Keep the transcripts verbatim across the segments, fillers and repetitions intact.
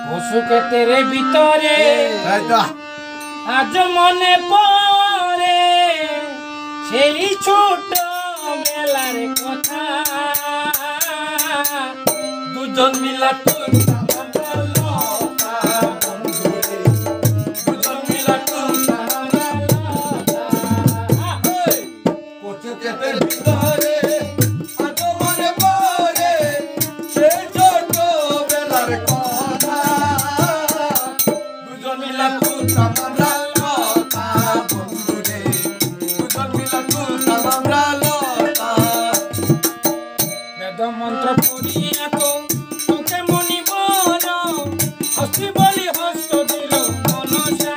পশুকে তেরে ভিতরে আজ মনে পড়ে সেই ছোট বেলার কথা দুজন মিলা তুই মন্ত্র পড়িয়া তো তোকে মনি বল হস্তি বলি হস্ত দিল মনসা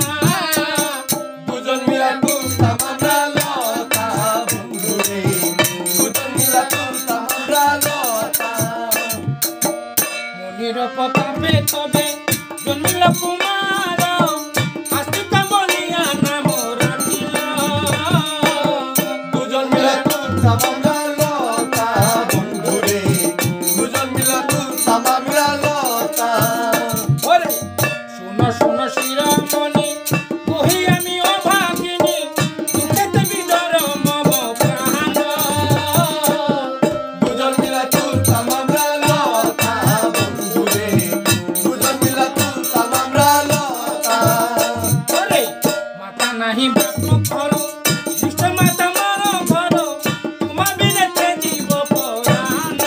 দুজন মিলা তুলতাম আমরা লতা বন্ধুরে দুজন মিলা তুলতাম আমরা লতা মনির প্রতাপে তবে জন্মিল কুমার আস্তিকা বলিয়া নাম রাখিল দুজন মিলা তুলতাম আমরা नहीं बापू करो दुष्ट माता मारो करो तुम बिना जीव पुराण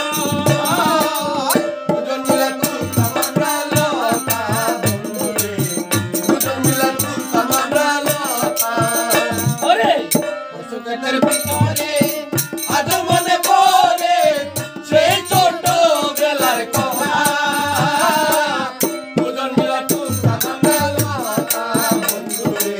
दुजन मिला तुलता हमरा लता बंधुरे दुजन मिला तुलता हमरा लता ओरे पशुकेतर ভিতরে আজ মনে পড়ে সেই ছোট বেলার কথা দুজন মিলা তুলতা আমরা লতা বন্ধুরে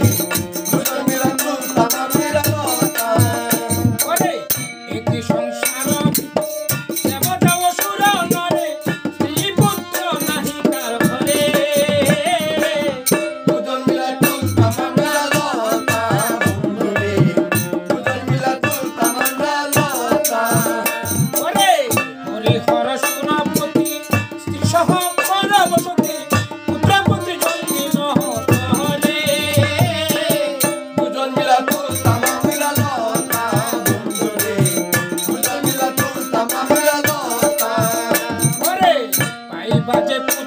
বাজে